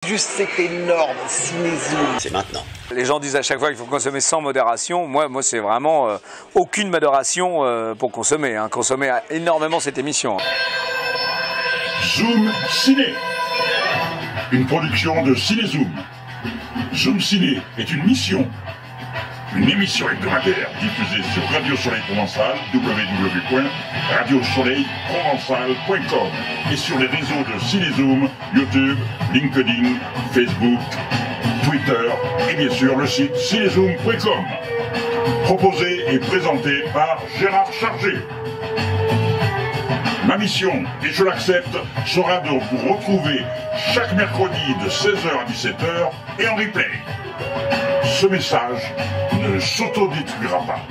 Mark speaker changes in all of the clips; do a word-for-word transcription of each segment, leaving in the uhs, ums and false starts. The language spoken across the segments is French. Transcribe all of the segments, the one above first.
Speaker 1: juste, c'est énorme, Cinézoom. C'est maintenant.
Speaker 2: Les gens disent à chaque fois qu'il faut consommer sans modération. Moi, moi c'est vraiment euh, aucune modération euh, pour consommer. Hein. Consommer énormément cette émission.
Speaker 3: Zoom Ciné, une production de Cinézoom. Zoom Ciné est une mission, une émission hebdomadaire diffusée sur Radio Soleil Provençal, w w w point radio soleil provençal point com et sur les réseaux de Cinézoom, YouTube, LinkedIn, Facebook, Twitter et bien sûr le site cinézoom point com. Proposé et présenté par Gérard Chargé. Ma mission, et je l'accepte, sera de vous retrouver chaque mercredi de seize heures à dix-sept heures et en replay. Ce message ne s'autodétruira pas.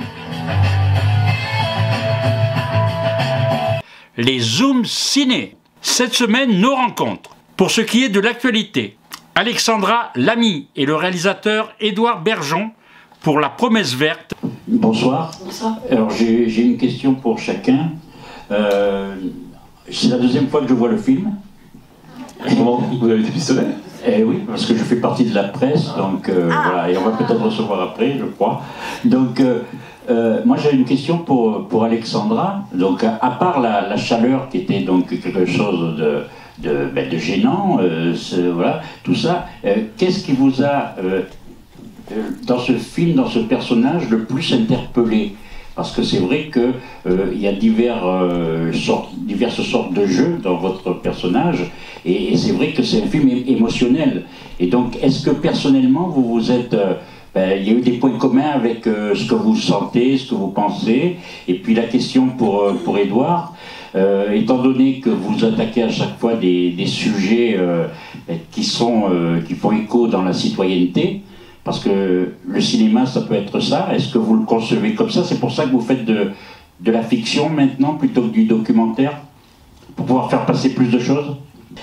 Speaker 4: Les Zoom Ciné. Cette semaine, nos rencontres. Pour ce qui est de l'actualité, Alexandra Lamy et le réalisateur Édouard Bergeon pour La Promesse Verte.
Speaker 5: Bonsoir.
Speaker 6: Bonsoir.
Speaker 5: Alors j'ai une question pour chacun. Euh, c'est la deuxième fois que je vois le film.
Speaker 7: Comment vous avez été pistonné?
Speaker 5: Eh oui, parce que je fais partie de la presse, donc euh, ah. voilà, et on va peut-être recevoir après, je crois. Donc, euh, euh, moi j'ai une question pour, pour Alexandra. Donc, à, à part la, la chaleur qui était donc quelque chose de, de, ben, de gênant, euh, voilà, tout ça, euh, qu'est-ce qui vous a, euh, dans ce film, dans ce personnage, le plus interpellé? Parce que c'est vrai qu'il euh, y a divers, euh, sortes, diverses sortes de jeux dans votre personnage, et, et c'est vrai que c'est un film é émotionnel. Et donc, est-ce que personnellement, vous vous êtes... Euh, ben, il y a eu des points communs avec euh, ce que vous sentez, ce que vous pensez. Et puis la question pour, euh, pour Édouard, euh, étant donné que vous attaquez à chaque fois des, des sujets euh, qui, sont, euh, qui font écho dans la citoyenneté, parce que le cinéma, ça peut être ça. Est-ce que vous le concevez comme ça? C'est pour ça que vous faites de, de la fiction maintenant, plutôt que du documentaire? Pour pouvoir faire passer plus de choses?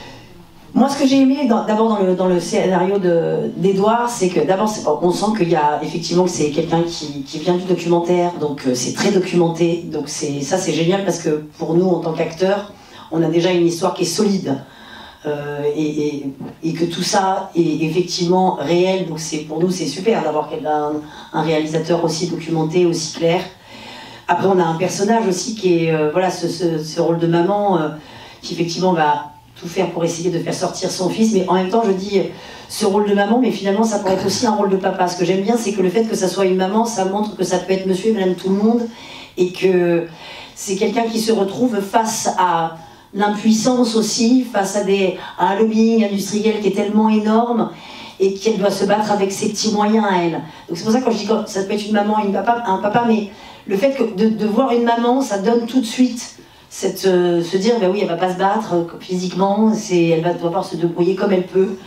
Speaker 6: Moi, ce que j'ai aimé, d'abord dans le, dans le scénario d'Édouard, c'est que d'abord, on sent qu'il y a effectivement que c'est quelqu'un qui, qui vient du documentaire, donc euh, c'est très documenté. Donc ça, c'est génial parce que pour nous, en tant qu'acteurs, on a déjà une histoire qui est solide. Euh, et, et, et que tout ça est effectivement réel, donc pour nous c'est super d'avoir un, un réalisateur aussi documenté, aussi clair. Après on a un personnage aussi qui est, euh, voilà, ce, ce, ce rôle de maman euh, qui effectivement va tout faire pour essayer de faire sortir son fils, mais en même temps je dis ce rôle de maman, mais finalement ça pourrait être aussi un rôle de papa. Ce que j'aime bien, c'est que le fait que ça soit une maman, ça montre que ça peut être monsieur et madame tout le monde, et que c'est quelqu'un qui se retrouve face à l'impuissance aussi, face à, des, à un lobbying industriel qui est tellement énorme et qu'elle doit se battre avec ses petits moyens à elle. Donc c'est pour ça que quand je dis que ça peut être une maman et une papa, un papa, mais le fait que de, de voir une maman, ça donne tout de suite cette, euh, se dire, ben oui, elle va pas se battre euh, physiquement, elle va devoir se débrouiller comme elle peut.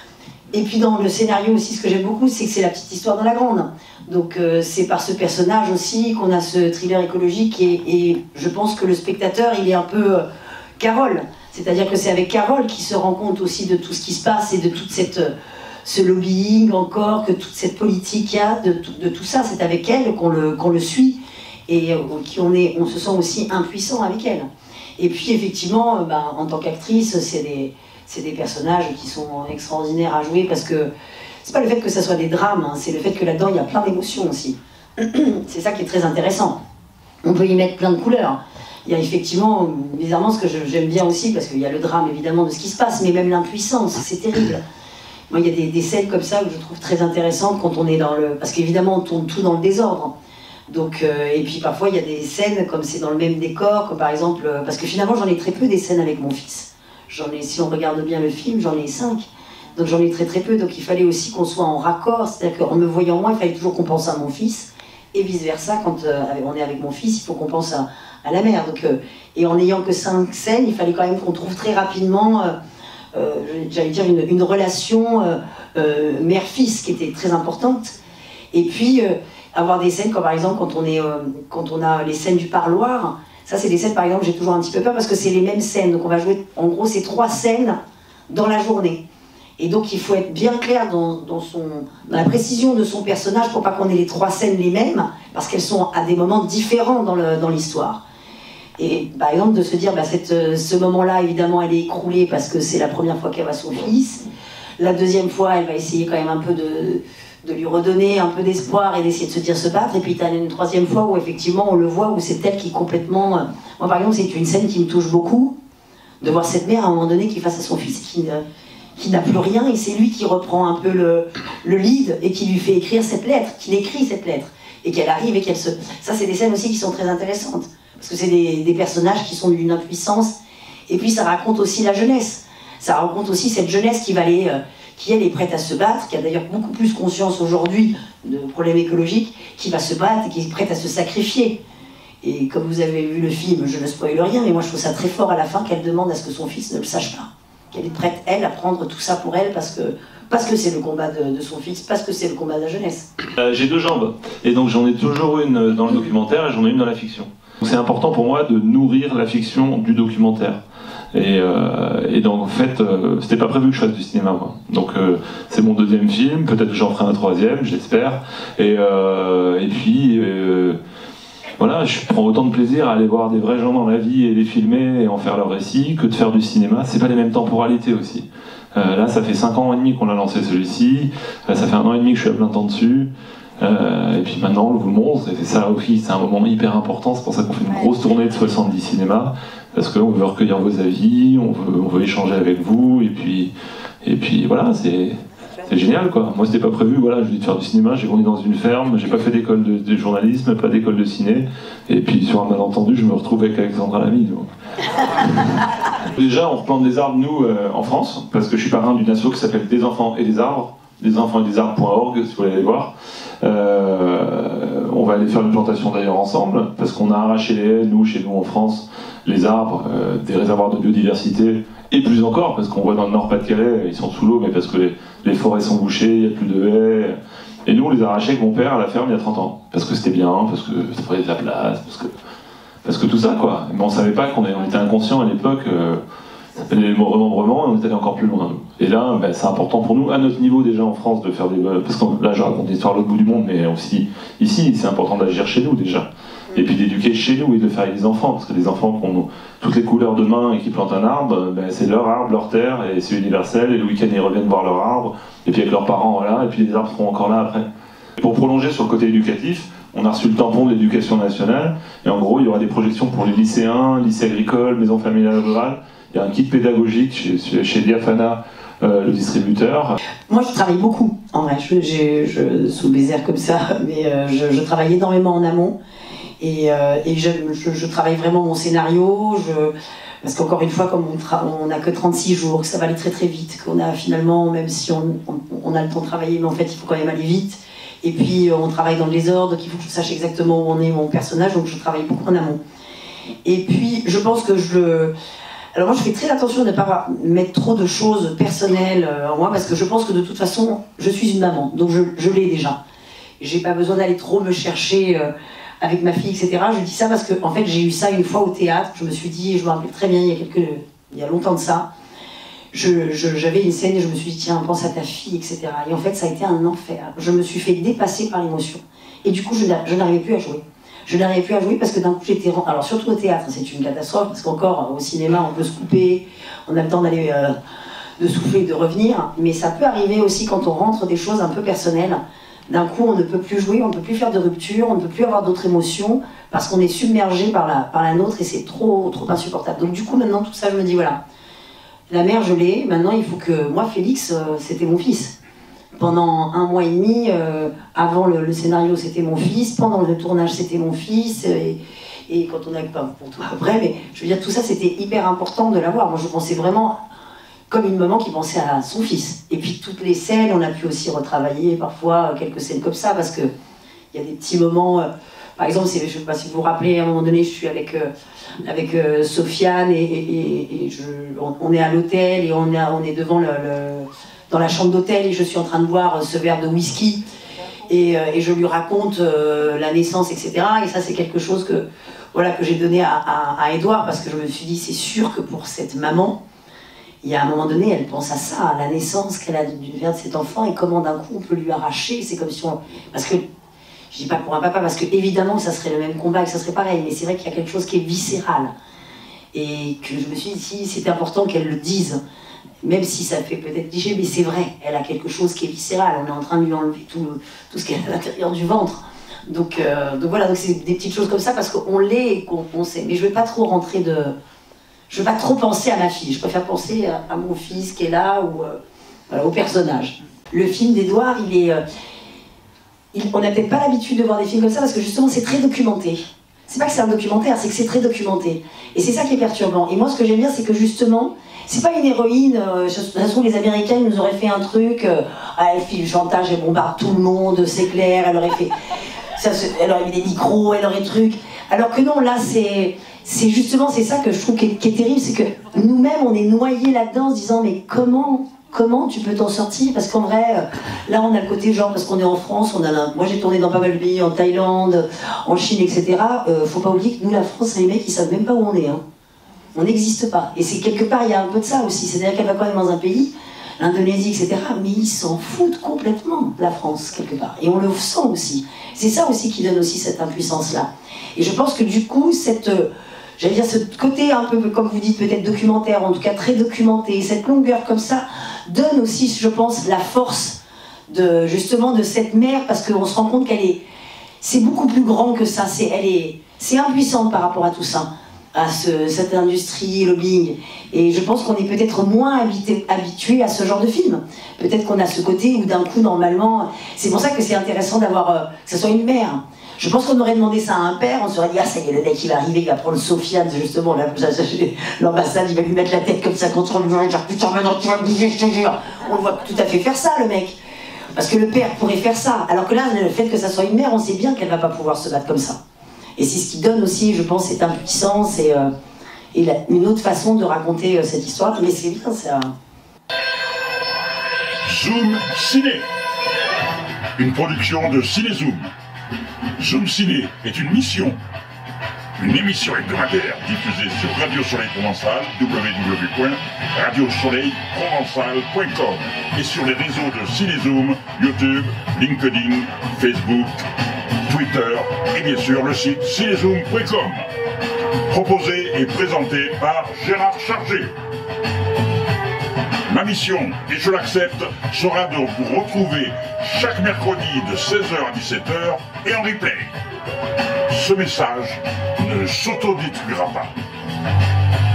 Speaker 6: Et puis dans le scénario aussi, ce que j'aime beaucoup, c'est que c'est la petite histoire dans la grande. Donc euh, c'est par ce personnage aussi qu'on a ce thriller écologique, et, et je pense que le spectateur, il est un peu... Euh, Carole, c'est-à-dire que c'est avec Carole qui se rend compte aussi de tout ce qui se passe et de toute cette, ce lobbying encore, que toute cette politique qu'il y a, de, de tout ça, c'est avec elle qu'on le, qu'on le suit et qui on, est, on se sent aussi impuissant avec elle. Et puis effectivement, ben, en tant qu'actrice, c'est des, c'est des personnages qui sont extraordinaires à jouer parce que c'est pas le fait que ça soit des drames, hein, c'est le fait que là-dedans il y a plein d'émotions aussi. C'est ça qui est très intéressant. On peut y mettre plein de couleurs. Il y a effectivement, bizarrement, ce que j'aime bien aussi, parce qu'il y a le drame évidemment de ce qui se passe, mais même l'impuissance, c'est terrible. Moi, il y a des, des scènes comme ça que je trouve très intéressantes quand on est dans le... Parce qu'évidemment, on tourne tout dans le désordre. Donc, euh, et puis parfois, il y a des scènes comme c'est dans le même décor, comme par exemple... Euh, parce que finalement, j'en ai très peu des scènes avec mon fils. J'en ai, si on regarde bien le film, j'en ai cinq. Donc j'en ai très très peu, donc il fallait aussi qu'on soit en raccord, c'est-à-dire qu'en me voyant moi, il fallait toujours qu'on pense à mon fils, et vice-versa, quand euh, on est avec mon fils, il faut qu'on pense à... à la mère, donc, euh, et en n'ayant que cinq scènes, il fallait quand même qu'on trouve très rapidement, euh, euh, j'allais dire, une, une relation euh, euh, mère-fils qui était très importante. Et puis, euh, avoir des scènes comme par exemple quand on, est, euh, quand on a les scènes du parloir, ça c'est des scènes par exemple, j'ai toujours un petit peu peur parce que c'est les mêmes scènes, donc on va jouer, en gros, c'est trois scènes dans la journée. Et donc il faut être bien clair dans, dans, son, dans la précision de son personnage pour pas qu'on ait les trois scènes les mêmes, parce qu'elles sont à des moments différents dans l'histoire. Et par exemple de se dire, bah, cette, ce moment-là, évidemment, elle est écroulée parce que c'est la première fois qu'elle voit son fils. La deuxième fois, elle va essayer quand même un peu de, de lui redonner un peu d'espoir et d'essayer de se dire se battre. Et puis tu as une troisième fois où effectivement on le voit, où c'est elle qui est complètement... Moi par exemple, c'est une scène qui me touche beaucoup, de voir cette mère à un moment donné qui face à son fils qui, qui n'a plus rien, et c'est lui qui reprend un peu le, le lead et qui lui fait écrire cette lettre, qu'il écrit cette lettre, et qu'elle arrive et qu'elle se... Ça c'est des scènes aussi qui sont très intéressantes, parce que c'est des, des personnages qui sont d'une impuissance, et puis ça raconte aussi la jeunesse. Ça raconte aussi cette jeunesse qui va aller, euh, qui elle est prête à se battre, qui a d'ailleurs beaucoup plus conscience aujourd'hui de problèmes écologiques, qui va se battre et qui est prête à se sacrifier. Et comme vous avez vu le film, je ne spoile rien, mais moi je trouve ça très fort à la fin qu'elle demande à ce que son fils ne le sache pas. Qu'elle est prête, elle, à prendre tout ça pour elle parce que parce que c'est le combat de, de son fils, parce que c'est le combat de la jeunesse.
Speaker 7: Euh, j'ai deux jambes, et donc j'en ai toujours une dans le documentaire et j'en ai une dans la fiction. C'est important pour moi de nourrir la fiction du documentaire. Et, euh, et donc en fait, euh, c'était pas prévu que je fasse du cinéma moi. Donc euh, c'est mon deuxième film, peut-être que j'en ferai un troisième, j'espère. Et, euh, et puis euh, voilà, je prends autant de plaisir à aller voir des vrais gens dans la vie et les filmer et en faire leur récit que de faire du cinéma. C'est pas les mêmes temporalités aussi. Euh, là, ça fait cinq ans et demi qu'on a lancé celui-ci. Là, ça fait un an et demi que je suis à plein temps dessus. Euh, et puis maintenant, le Voulmont, c'est ça aussi, c'est un moment hyper important. C'est pour ça qu'on fait une grosse tournée de soixante-dix cinémas. Parce qu'on veut recueillir vos avis, on veut, on veut échanger avec vous, et puis, et puis voilà, c'est génial quoi. Moi c'était pas prévu, voilà, je voulais faire du cinéma, j'ai grandi dans une ferme, j'ai pas fait d'école de, de journalisme, pas d'école de ciné, et puis sur un malentendu, je me retrouve avec Alexandra Lamy. Donc. Déjà, on replante des arbres, nous, euh, en France, parce que je suis parrain d'une asso qui s'appelle Des enfants et des arbres, des enfants et des arbres point org, si vous voulez aller voir. Euh, on va aller faire une plantation d'ailleurs ensemble, parce qu'on a arraché les haies, nous, chez nous en France, les arbres, euh, des réservoirs de biodiversité, et plus encore, parce qu'on voit dans le Nord-Pas-de-Calais, ils sont sous l'eau, mais parce que les, les forêts sont bouchées, il n'y a plus de haies. Et nous, on les a arrachés avec mon père à la ferme il y a trente ans, parce que c'était bien, parce que ça prenait de la place, parce que, parce que tout ça, quoi. Mais on savait pas qu'on on était inconscients à l'époque, euh, ça s'appelait le remembrement, et on est allé encore plus loin, nous. Et là, ben, c'est important pour nous, à notre niveau déjà en France, de faire des... Parce que là, je raconte l'histoire à l'autre bout du monde, mais aussi ici, c'est important d'agir chez nous, déjà. Et puis d'éduquer chez nous et de faire avec les enfants, parce que les enfants qui ont toutes les couleurs de main et qui plantent un arbre, ben c'est leur arbre, leur terre, et c'est universel, et le week-end ils reviennent voir leur arbre, et puis avec leurs parents, voilà, et puis les arbres seront encore là après. Et pour prolonger sur le côté éducatif, on a reçu le tampon de l'éducation nationale, et en gros il y aura des projections pour les lycéens, lycées agricoles, maisons familiales rurales, il y a un kit pédagogique chez, chez Diafana, euh, le distributeur.
Speaker 6: Moi je travaille beaucoup, en vrai, je, je, je sous baiser comme ça, mais euh, je, je travaille énormément en amont. Et, euh, et je, je, je travaille vraiment mon scénario, je, parce qu'encore une fois, comme on n'a que trente-six jours, que ça va aller très très vite, qu'on a finalement, même si on, on, on a le temps de travailler, mais en fait il faut quand même aller vite. Et puis on travaille dans le désordre, qu'il faut que je sache exactement où on est mon personnage, donc je travaille beaucoup en amont. Et puis je pense que je... Alors moi je fais très attention de ne pas mettre trop de choses personnelles en moi, parce que je pense que de toute façon, je suis une maman, donc je, je l'ai déjà. J'ai pas besoin d'aller trop me chercher... Euh, avec ma fille, et cetera. Je dis ça parce que en fait, j'ai eu ça une fois au théâtre. Je me suis dit, je me rappelle très bien, il y a, quelques, il y a longtemps de ça, j'avais je, je, une scène et je me suis dit, tiens, pense à ta fille, et cetera. Et en fait, ça a été un enfer. Je me suis fait dépasser par l'émotion. Et du coup, je, je n'arrivais plus à jouer. Je n'arrivais plus à jouer parce que d'un coup, j'étais... Alors, surtout au théâtre, c'est une catastrophe, parce qu'encore, au cinéma, on peut se couper, on a le temps d'aller... Euh, de souffler, de revenir. Mais ça peut arriver aussi quand on rentre des choses un peu personnelles. D'un coup, on ne peut plus jouer, on ne peut plus faire de rupture, on ne peut plus avoir d'autres émotions parce qu'on est submergé par la, par la nôtre et c'est trop, trop insupportable. Donc du coup, maintenant, tout ça, je me dis, voilà, la mère, je l'ai, maintenant, il faut que... Moi, Félix, euh, c'était mon fils. Pendant un mois et demi, euh, avant le, le scénario, c'était mon fils, pendant le tournage, c'était mon fils, et, et quand on a... Pas pour toi après, mais je veux dire, tout ça, c'était hyper important de l'avoir. Moi, je pensais vraiment... comme une maman qui pensait à son fils. Et puis toutes les scènes, on a pu aussi retravailler parfois quelques scènes comme ça, parce qu'il y a des petits moments, euh, par exemple, je ne sais pas si vous vous rappelez, à un moment donné, je suis avec, euh, avec euh, Sofiane, et, et, et je, on, on est à l'hôtel, et on, a, on est devant le, le, dans la chambre d'hôtel, et je suis en train de boire ce verre de whisky, et, euh, et je lui raconte euh, la naissance, et cetera. Et ça, c'est quelque chose que, voilà, que j'ai donné à, à, à Édouard, parce que je me suis dit, c'est sûr que pour cette maman, il y a un moment donné, elle pense à ça, à la naissance qu'elle a du verre de cet enfant, et comment d'un coup on peut lui arracher. C'est comme si on... Parce que, je dis pas pour un papa, parce que évidemment ça serait le même combat, que ça serait pareil, mais c'est vrai qu'il y a quelque chose qui est viscéral. Et que je me suis dit, si, c'est important qu'elle le dise. même si ça fait peut-être cliché, mais c'est vrai, elle a quelque chose qui est viscéral, on est en train de lui enlever tout, le, tout ce qu'elle a à l'intérieur du ventre. Donc, euh, donc voilà, donc c'est des petites choses comme ça parce qu'on l'est et qu'on on sait. Mais je ne vais pas trop rentrer de... Je ne vais pas trop penser à ma fille, je préfère penser à, à mon fils qui est là ou euh, voilà, au personnage. Le film d'Édouard, il est... Euh, il, on n'a peut-être pas l'habitude de voir des films comme ça parce que justement c'est très documenté. C'est pas que c'est un documentaire, c'est que c'est très documenté. Et c'est ça qui est perturbant. Et moi ce que j'aime bien c'est que justement, c'est pas une héroïne, euh, de toute façon les Américains ils nous auraient fait un truc, euh, ah, elle fait du chantage, elle bombarde tout le monde, c'est clair, elle aurait fait... Ça, elle aurait mis des micros, elle aurait truc. Alors que non, là, c'est justement c'est ça que je trouve qui est, qui est terrible, c'est que nous-mêmes, on est noyés là-dedans en se disant mais comment, comment tu peux t'en sortir? Parce qu'en vrai, là, on a le côté genre, parce qu'on est en France, on a la... moi j'ai tourné dans pas mal de pays, en Thaïlande, en Chine, et cetera. Euh, faut pas oublier que nous, la France, les mecs, ils savent même pas où on est. Hein. On n'existe pas. Et c'est quelque part, il y a un peu de ça aussi. C'est-à-dire qu'elle va quand même dans un pays, l'Indonésie, et cetera, mais ils s'en foutent complètement, la France, quelque part. Et on le sent aussi. C'est ça aussi qui donne aussi cette impuissance-là. Et je pense que du coup, cette, j'allais dire, ce côté un peu, comme vous dites, peut-être documentaire, en tout cas très documenté, cette longueur comme ça, donne aussi, je pense, la force de, justement, de cette mère, parce qu'on se rend compte qu'elle est, c'est beaucoup plus grand que ça, c'est, elle est, c'est impuissante par rapport à tout ça, à ce, cette industrie lobbying. Et je pense qu'on est peut-être moins habité, habitué à ce genre de film. Peut-être qu'on a ce côté où d'un coup, normalement... C'est pour ça que c'est intéressant d'avoir... Euh, que ce soit une mère. Je pense qu'on aurait demandé ça à un père, on se serait dit, ah ça y est, le mec il va arriver, il va prendre Sofiane, justement, l'ambassade, il va lui mettre la tête comme ça contre le mur, il va dire, putain, maintenant tu vas me bouger, je te jure. On le voit tout à fait faire ça, le mec. Parce que le père pourrait faire ça. Alors que là, le fait que ça soit une mère, on sait bien qu'elle va pas pouvoir se battre comme ça. Et c'est ce qui donne aussi, je pense, cette impuissance et, euh, et la, une autre façon de raconter euh, cette histoire. Mais c'est bien, ça.
Speaker 3: Zoom Ciné, une production de Cinézoom. Zoom Ciné est une mission, une émission hebdomadaire diffusée sur Radio Soleil Provençal, w w w point radio soleil provençal point com et sur les réseaux de Cinézoom, YouTube, LinkedIn, Facebook, Twitter et bien sûr le site cinézoom point com. Proposé et présenté par Gérard Chargé. Ma mission, et je l'accepte, sera de vous retrouver chaque mercredi de seize heures à dix-sept heures et en replay. Ce message ne s'autodétruira pas.